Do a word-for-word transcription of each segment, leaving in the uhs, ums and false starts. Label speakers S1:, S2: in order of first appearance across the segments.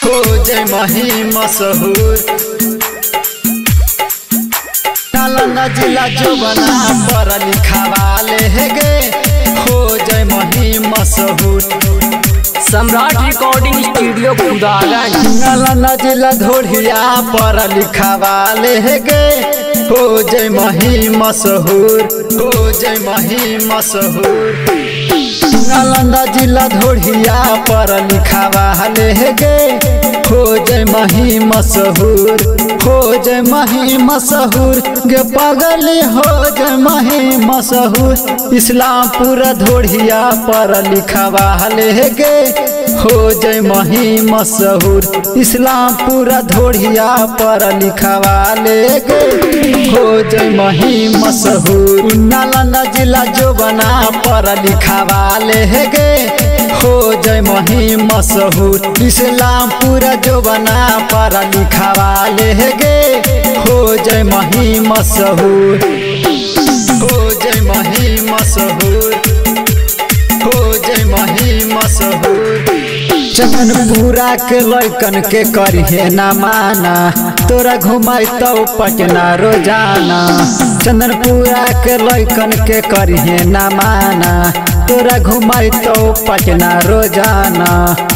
S1: हो जय मही मशहूर। नालंदा जिला जो बना पर लिखा वाले है गे, हो जय मही मशहूर।
S2: Samrat recording studio Khudaganj.
S1: नालंदा जिला धोड़िया पर लिखा वाले है गे, हो जय मही मशहूर, हो जय मही मशहूर। नालंदा जिला धोड़िया पर लिखा वाले है गे, हो जय मही मशहूर, हो जय मही मशहूर। गे पगली हो जय मही मशहूर। इस्लामपुर धोड़िया पर लिखा वाले है गे, हो जय मही मशहूर। इस्लामपुर धोड़िया पर लिखा वाले गे, हो जय मही मशहूर। नालंदा जिला जो बना पर लिखा वाले है गे, हो जय मही मशहूर। इस्लामपुर जो बना पर लिखा वाले है गे, हो जय मही मशहूर, हो जय मही मशहूर, हो जय मही मशहूर। चंदनपुरा के लैकन के करिए ना माना, तोरा घुमाई तो पटना रोजाना। चंदनपुरा के लैकन के करिए ना माना, तोरा घुमाई तो पटना रोजाना।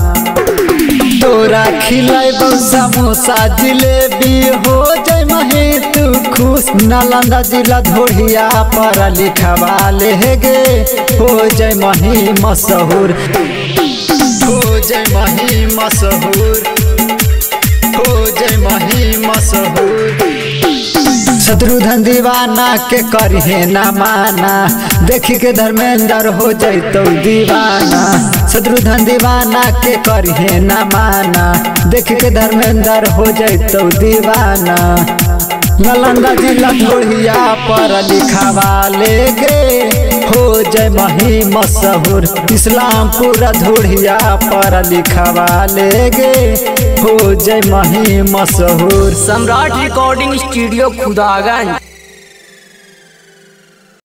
S1: तोरा खिलाइबो समोसा जिलेबी, हो जय मही तू खुश। नालंदा जिला धोड़िया पर लिखा वाले है गे, हो जय मही मशहूर, हो जय मही मशहूर, हो जय मही मशहूर। शत्रुघ्न दीवाना के करिए ना माना, देखी के धर्मेंद्र हो जैतो दीवाना। शत्रुघ्न दीवाना के करिए ना माना, देखी के धर्मेंद्र हो जैतो दीवाना। नालंदा जिला धोड़िया पर लिखा वाले गे, हो जय मही मशहूर। इस्लामपुर धोड़िया पर लिखा वाले गे, हो जय मही मशहूर।
S2: Samrat recording studio Khudaganj.